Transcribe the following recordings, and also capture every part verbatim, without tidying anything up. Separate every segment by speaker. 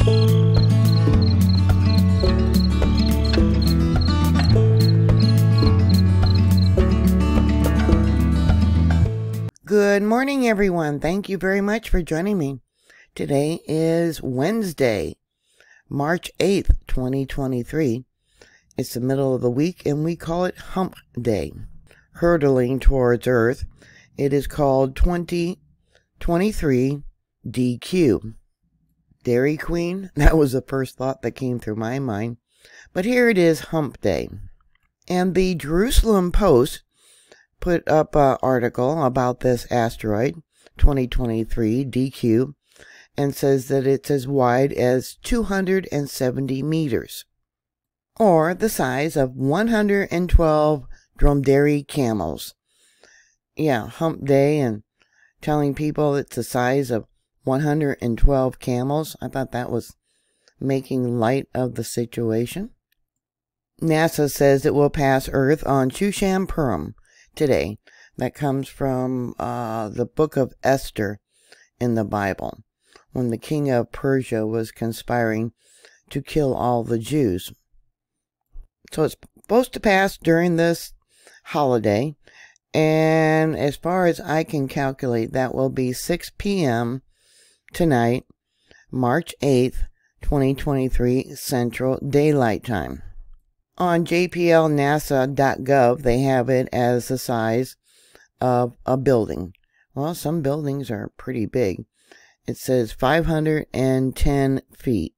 Speaker 1: Good morning, everyone. Thank you very much for joining me. Today is Wednesday, March eighth, twenty twenty-three. It's the middle of the week, and we call it Hump Day. Hurtling towards Earth, it is called twenty twenty-three D Q. Dairy Queen? That was the first thought that came through my mind. But here it is, Hump Day. And the Jerusalem Post put up an article about this asteroid, twenty twenty-three D Q, and says that it's as wide as two hundred seventy meters, or the size of one hundred twelve dromedary camels. Yeah, Hump Day, and telling people it's the size of one hundred twelve camels. I thought that was making light of the situation. NASA says it will pass Earth on Shushan-Purim today. That comes from uh, the book of Esther in the Bible, when the king of Persia was conspiring to kill all the Jews. So it's supposed to pass during this holiday, and as far as I can calculate, that will be six p m tonight, March eighth, twenty twenty-three, Central Daylight Time. On J P L NASA dot gov, they have it as the size of a building. Well, some buildings are pretty big. It says five hundred ten feet.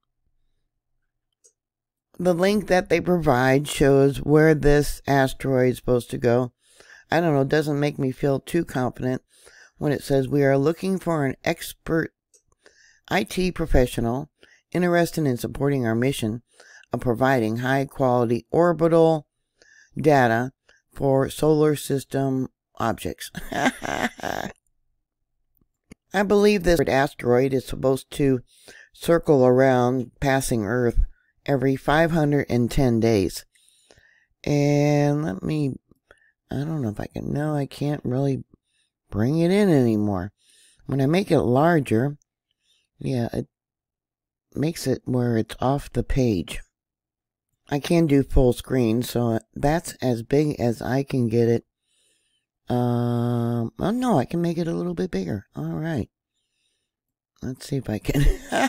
Speaker 1: The link that they provide shows where this asteroid is supposed to go. I don't know, it doesn't make me feel too confident when it says we are looking for an expert I T professional interested in supporting our mission of providing high-quality orbital data for solar system objects. I believe this asteroid is supposed to circle around passing Earth every five hundred ten days. And let me, I don't know if I can, no, I can't really bring it in anymore. When I make it larger, yeah, it makes it where it's off the page. I can do full screen, so that's as big as I can get it. Um, oh no, I can make it a little bit bigger. All right. Let's see if I can.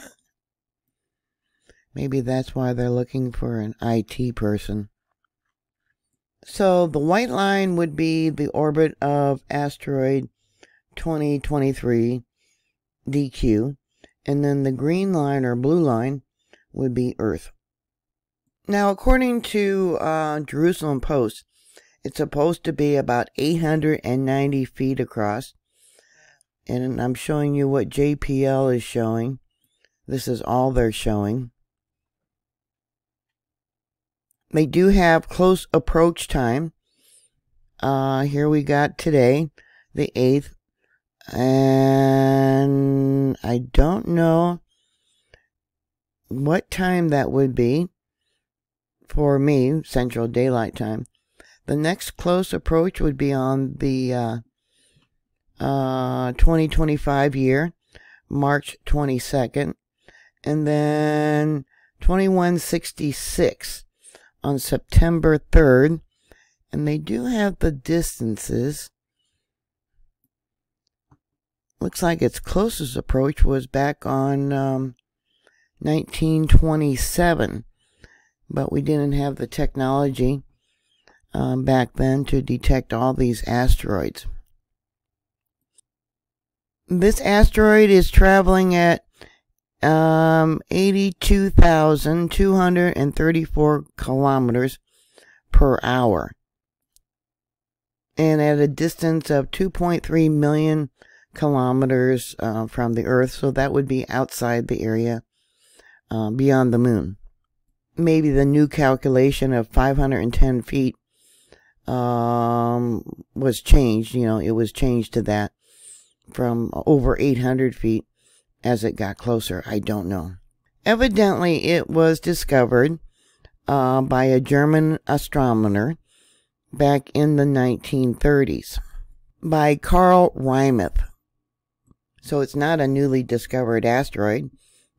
Speaker 1: Maybe that's why they're looking for an I T person. So the white line would be the orbit of asteroid twenty twenty-three D Q, and then the green line or blue line would be Earth. Now, according to uh, Jerusalem Post, it's supposed to be about eight hundred ninety feet across. And I'm showing you what J P L is showing. This is all they're showing. They do have close approach time. Uh, here we got today, the eighth. And I don't know what time that would be. For me, Central Daylight Time. The next close approach would be on the uh, uh, twenty twenty-five year, March twenty-second, and then twenty-one sixty-six on September third, and they do have the distances. Looks like its closest approach was back on um, nineteen twenty-seven. But we didn't have the technology um, back then to detect all these asteroids. This asteroid is traveling at um, eighty-two thousand two hundred thirty-four kilometers per hour. And at a distance of two point three million kilometers uh, from the Earth. So that would be outside the area uh, beyond the moon. Maybe the new calculation of five hundred ten feet um, was changed. You know, it was changed to that from over eight hundred feet as it got closer. I don't know. Evidently, it was discovered uh, by a German astronomer back in the nineteen thirties by Karl Reimuth. So it's not a newly discovered asteroid.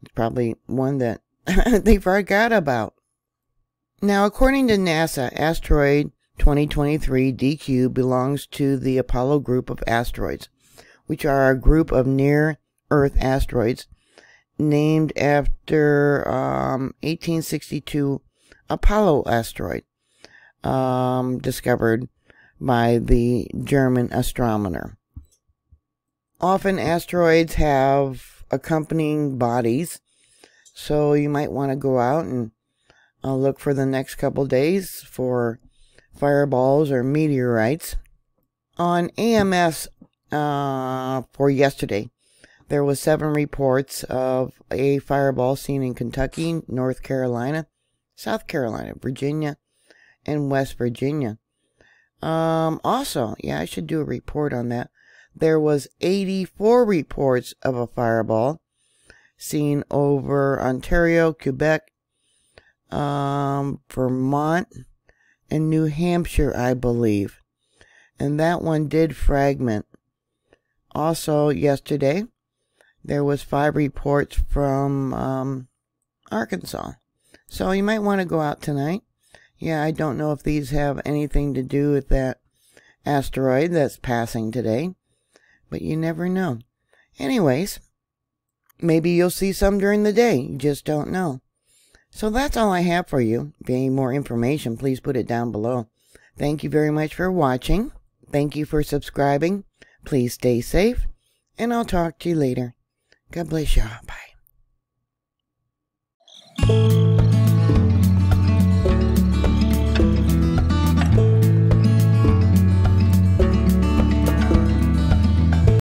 Speaker 1: It's probably one that they forgot about. Now, according to NASA, Asteroid twenty twenty-three D Q belongs to the Apollo group of asteroids, which are a group of near-Earth asteroids named after um, eighteen sixty-two Apollo asteroid, um, discovered by the German astronomer. Often asteroids have accompanying bodies, so you might want to go out and uh, look for the next couple days for fireballs or meteorites. On A M S uh, for yesterday, there was seven reports of a fireball seen in Kentucky, North Carolina, South Carolina, Virginia, and West Virginia. Um, also, yeah, I should do a report on that. There was eighty-four reports of a fireball seen over Ontario, Quebec, um, Vermont, and New Hampshire, I believe. And that one did fragment. Also, yesterday, there was five reports from um, Arkansas. So you might want to go out tonight. Yeah, I don't know if these have anything to do with that asteroid that's passing today, but you never know. Anyways, maybe you'll see some during the day. You just don't know. So that's all I have for you. If you need more information, please put it down below. Thank you very much for watching. Thank you for subscribing. Please stay safe, and I'll talk to you later. God bless y'all. Bye.